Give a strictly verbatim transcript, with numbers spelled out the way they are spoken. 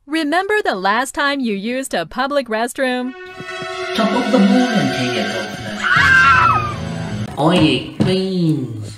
Remember the last time you used a public restroom? Top of the morning to you, governor. I eat beans.